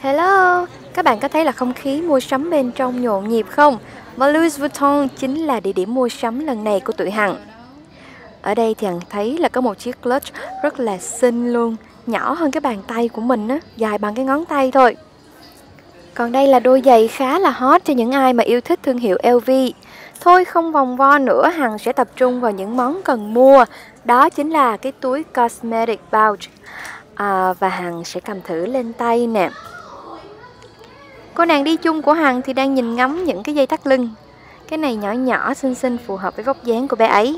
Hello, các bạn có thấy là không khí mua sắm bên trong nhộn nhịp không? Và Louis Vuitton chính là địa điểm mua sắm lần này của tụi Hằng. Ở đây thì Hằng thấy là có một chiếc clutch rất là xinh luôn, nhỏ hơn cái bàn tay của mình á, dài bằng cái ngón tay thôi. Còn đây là đôi giày khá là hot cho những ai mà yêu thích thương hiệu LV. Thôi không vòng vo nữa, Hằng sẽ tập trung vào những món cần mua. Đó chính là cái túi Cosmetic Pouch. Và Hằng sẽ cầm thử lên tay nè. Cô nàng đi chung của Hằng thì đang nhìn ngắm những cái dây thắt lưng. Cái này nhỏ nhỏ xinh xinh phù hợp với vóc dáng của bé ấy.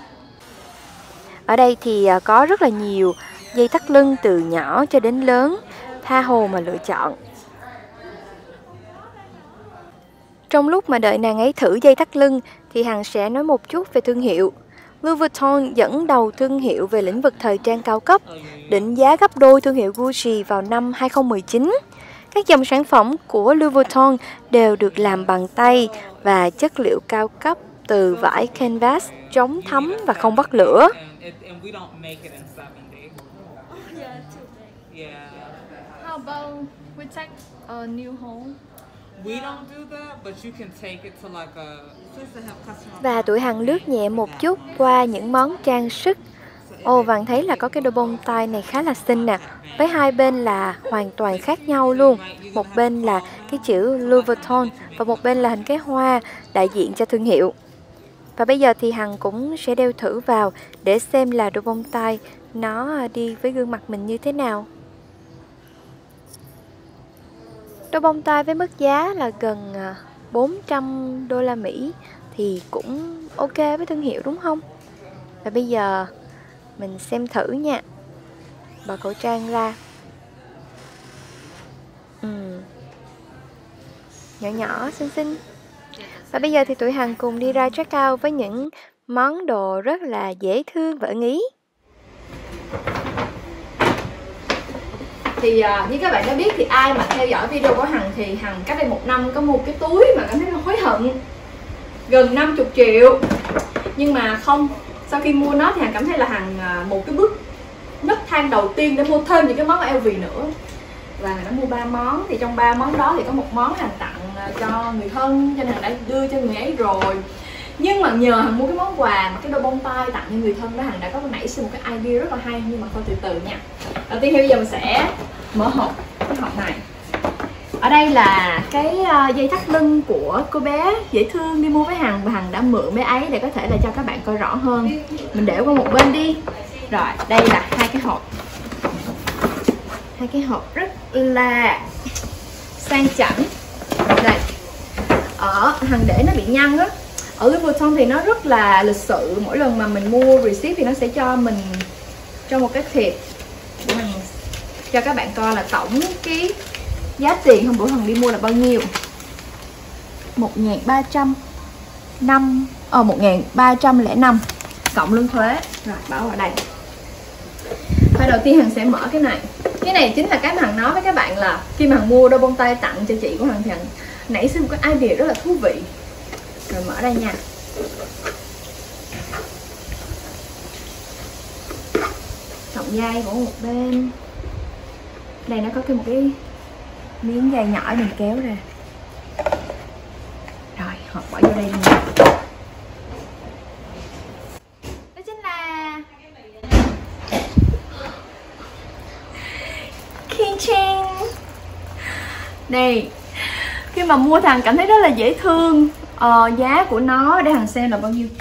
Ở đây thì có rất là nhiều dây thắt lưng từ nhỏ cho đến lớn, tha hồ mà lựa chọn. Trong lúc mà đợi nàng ấy thử dây thắt lưng thì Hằng sẽ nói một chút về thương hiệu. Louis Vuitton dẫn đầu thương hiệu về lĩnh vực thời trang cao cấp, định giá gấp đôi thương hiệu Gucci vào năm 2019. Các dòng sản phẩm của Louis Vuitton đều được làm bằng tay và chất liệu cao cấp từ vải canvas chống thấm và không bắt lửa. Và tụi Hằng lướt nhẹ một chút qua những món trang sức. Bạn thấy là có cái đôi bông tai này khá là xinh nè. Với hai bên là hoàn toàn khác nhau luôn. Một bên là cái chữ Louis Vuitton và một bên là hình cái hoa đại diện cho thương hiệu. Và bây giờ thì Hằng cũng sẽ đeo thử vào để xem là đôi bông tai nó đi với gương mặt mình như thế nào. Đôi bông tai với mức giá là gần 400 đô la Mỹ thì cũng ok với thương hiệu đúng không? Và bây giờ mình xem thử nha. Bỏ khẩu trang ra. Nhỏ nhỏ xinh xinh. Và bây giờ thì tụi Hằng cùng đi ra check out với những món đồ rất là dễ thương và ưng ý. Thì như các bạn đã biết thì ai mà theo dõi video của Hằng thì Hằng cách đây 1 năm có mua cái túi mà cảm thấy là hối hận gần 50 triệu. Nhưng mà không, sau khi mua nó thì Hằng cảm thấy là Hằng một cái bước nấc thang đầu tiên để mua thêm những cái món ở LV nữa. Và Hằng đã mua 3 món, thì trong 3 món đó thì có một món Hằng tặng cho người thân, cho nên Hằng đã đưa cho người ấy rồi. Nhưng mà nhờ Hằng mua cái món quà mà cái đôi bông tai tặng cho người thân đó, Hằng đã có nảy sinh một cái idea rất là hay. Nhưng mà thôi từ từ nha. Đầu tiên thì bây giờ mình sẽ mở hộp, cái hộp này. Ở đây là cái dây thắt lưng của cô bé dễ thương đi mua với Hằng, và Hằng đã mượn bé ấy để có thể là cho các bạn coi rõ hơn. Mình để qua một bên đi. Rồi, đây là hai cái hộp. Hai cái hộp rất là sang chảnh. Đây. Hằng để nó bị nhăn á. Ở Louis Vuitton thì nó rất là lịch sự. Mỗi lần mà mình mua receipt thì nó sẽ cho mình cho một cái thiệp để mình cho các bạn coi là tổng cái giá tiền hôm bữa Hằng đi mua là bao nhiêu. 1.305 cộng lương thuế. Rồi bảo vào đây. Và đầu tiên Hằng sẽ mở cái này. Cái này chính là cái mà Hằng nói với các bạn là khi mà Hằng mua đôi bông tai tặng cho chị của Hằng thì Hằng nảy sinh một cái idea rất là thú vị. Rồi mở đây nha. Sọng dây của một bên. Đây nó có một cái miếng dây nhỏ mình kéo ra. Rồi, hộp bỏ vô đây nha. Đó chính là keychain. Này, khi mà mua thì Hằng cảm thấy rất là dễ thương. Giá của nó để Hằng xem là bao nhiêu.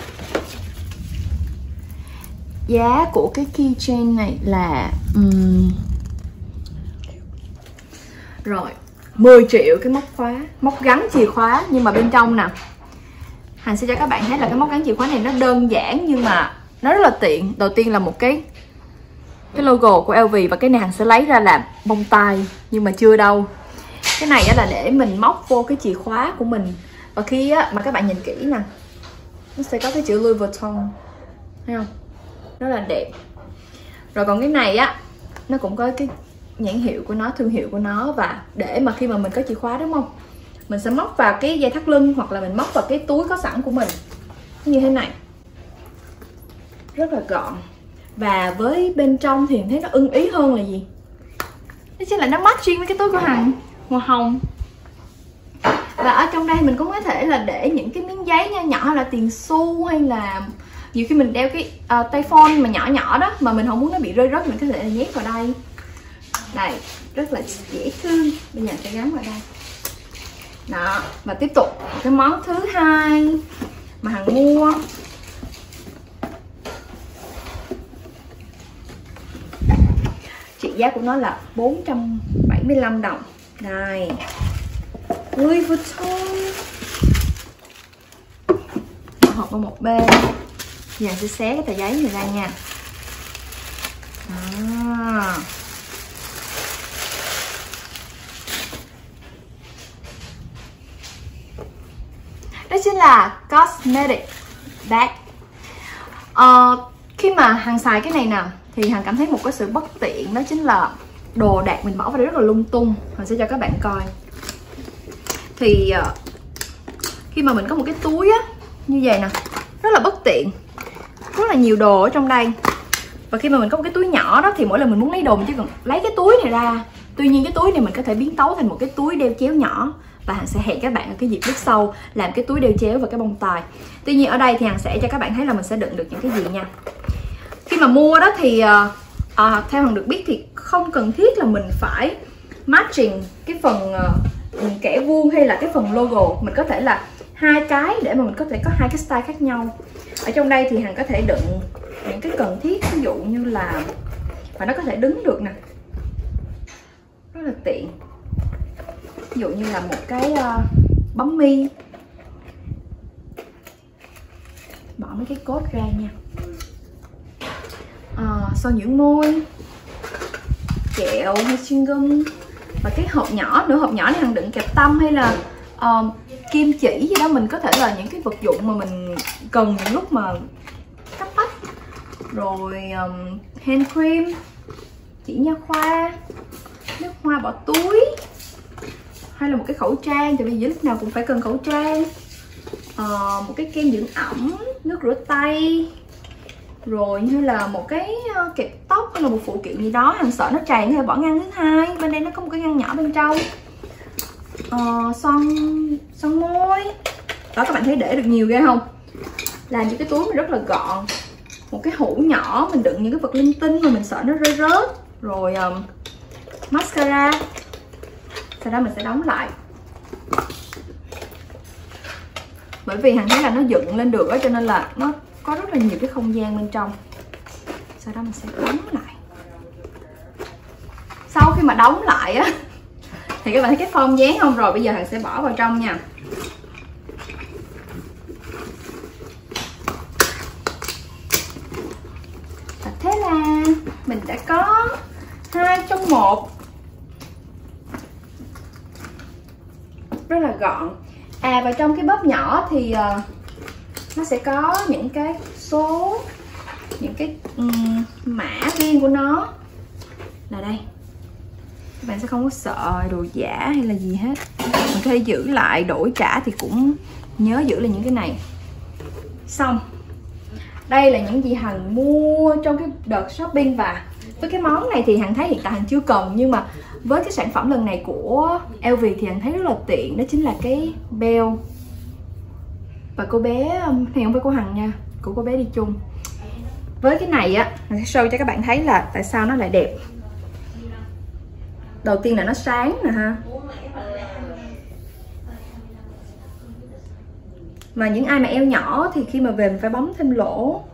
Giá của cái keychain này là rồi 10 triệu cái móc khóa, móc gắn chìa khóa. Nhưng mà bên trong nè, Hằng sẽ cho các bạn thấy là cái móc gắn chìa khóa này nó đơn giản nhưng mà nó rất là tiện. Đầu tiên là một cái logo của LV, và cái này Hằng sẽ lấy ra làm bông tai nhưng mà chưa đâu. Cái này là để mình móc vô cái chìa khóa của mình. Và khi mà các bạn nhìn kỹ nè, nó sẽ có cái chữ Louis Vuitton, thấy không? Rất là đẹp. Rồi còn cái này á, nó cũng có cái nhãn hiệu của nó, thương hiệu của nó. Và để mà khi mà mình có chìa khóa đúng không, mình sẽ móc vào cái dây thắt lưng hoặc là mình móc vào cái túi có sẵn của mình như thế này. Rất là gọn. Và với bên trong thì thấy nó ưng ý hơn là gì? Đó chính là nó matching với cái túi của Hằng. hoa hồng. Và ở trong đây mình cũng có thể là để những cái miếng giấy nhỏ nhỏ, hay là tiền xu, hay là nhiều khi mình đeo cái tay phone mà nhỏ nhỏ đó mà mình không muốn nó bị rơi rớt, mình có thể là nhét vào đây. Này, rất là dễ thương. Bây giờ sẽ gắn vào đây. Đó, và tiếp tục cái món thứ hai mà Hằng mua. Trị giá của nó là 475 đồng. Này, Louis Vuitton. Hộp vào một bên. Giờ sẽ xé cái tờ giấy này ra nha. Đó. Đó chính là cosmetic bag. Khi mà Hằng xài cái này nè thì Hằng cảm thấy một cái sự bất tiện, đó chính là đồ đạc mình bỏ vào đây rất là lung tung. Hằng sẽ cho các bạn coi. Thì khi mà mình có một cái túi á như vậy nè, rất là bất tiện, rất là nhiều đồ ở trong đây. Và khi mà mình có một cái túi nhỏ đó thì mỗi lần mình muốn lấy đồ mình chỉ cần lấy cái túi này ra. Tuy nhiên cái túi này mình có thể biến tấu thành một cái túi đeo chéo nhỏ, và Hằng sẽ hẹn các bạn ở cái dịp lúc sau làm cái túi đeo chéo và cái bông tai. Tuy nhiên ở đây thì Hằng sẽ cho các bạn thấy là mình sẽ đựng được những cái gì nha. Khi mà mua đó thì theo Hằng được biết thì không cần thiết là mình phải matching cái phần kẻ vuông hay là cái phần logo. Mình có thể là hai cái để mà mình có thể có hai cái style khác nhau. Ở trong đây thì Hằng có thể đựng những cái cần thiết, ví dụ như là, và nó có thể đứng được nè, rất là tiện. Ví dụ như là một cái bấm mi, bỏ mấy cái cốt ra nha, son dưỡng môi, kẹo hay chewing gum. Và cái hộp nhỏ nữa, hộp nhỏ này Hằng đựng kẹp tăm hay là kim chỉ gì đó. Mình có thể là những cái vật dụng mà mình cần những lúc mà cấp bách. Rồi hand cream, chỉ nha khoa, nước hoa bỏ túi, hay là một cái khẩu trang, tại vì dưới lúc nào cũng phải cần khẩu trang. Một cái kem dưỡng ẩm, nước rửa tay, rồi như là một cái kẹp tóc hay là một phụ kiện gì đó. Hằng sợ nó tràn thì bỏ ngăn thứ hai. Bên đây nó có một cái ngăn nhỏ bên trong. Son môi đó, các bạn thấy để được nhiều ghê không? Làm những cái túi mình rất là gọn. Một cái hũ nhỏ mình đựng những cái vật linh tinh mà mình sợ nó rơi rớt. Rồi mascara. Sau đó mình sẽ đóng lại, bởi vì Hằng thấy là nó dựng lên được đó, cho nên là nó có rất là nhiều cái không gian bên trong. Sau đó mình sẽ đóng lại. Sau khi mà đóng lại á thì các bạn thấy cái form dáng không? Rồi bây giờ Hằng sẽ bỏ vào trong nha. Và thế là mình đã có 2 trong 1, rất là gọn. Và trong cái bóp nhỏ thì nó sẽ có những cái số, những cái mã riêng của nó là đây. Các bạn sẽ không có sợ đồ giả hay là gì hết. Mình có thể giữ lại, đổi trả thì cũng nhớ giữ lại những cái này. Xong, đây là những gì Hằng mua trong cái đợt shopping. Và với cái món này thì Hằng thấy hiện tại Hằng chưa cần, nhưng mà với cái sản phẩm lần này của LV thì Hằng thấy rất là tiện. Đó chính là cái bell. Và cô bé này không phải của Hằng nha, của cô bé đi chung. Với cái này á, Hằng sẽ show cho các bạn thấy là tại sao nó lại đẹp. Đầu tiên là nó sáng nè ha. Mà những ai mà eo nhỏ thì khi mà về mình phải bấm thêm lỗ.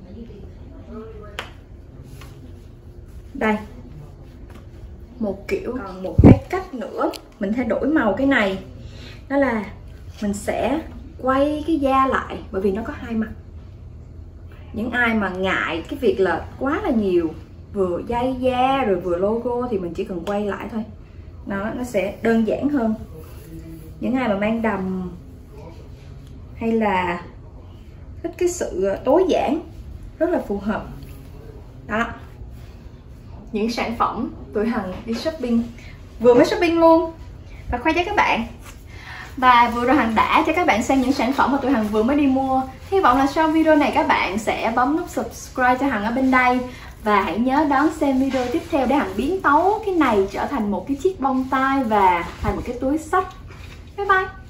Đây, một kiểu. Còn một cái cách nữa mình thay đổi màu cái này, đó là mình sẽ quay cái da lại, bởi vì nó có hai mặt. Những ai mà ngại cái việc là quá là nhiều, vừa dây da rồi vừa logo, thì mình chỉ cần quay lại thôi. Nó sẽ đơn giản hơn. Những ai mà mang đầm hay là thích cái sự tối giản, rất là phù hợp. Đó, những sản phẩm tụi Hằng đi shopping, vừa mới shopping luôn và khoe cho các bạn. Và vừa rồi Hằng đã cho các bạn xem những sản phẩm mà tụi Hằng vừa mới đi mua. Hy vọng là sau video này các bạn sẽ bấm nút subscribe cho Hằng ở bên đây Và hãy nhớ đón xem video tiếp theo để Hằng biến tấu cái này trở thành một cái chiếc bông tai và thành một cái túi xách. Bye bye.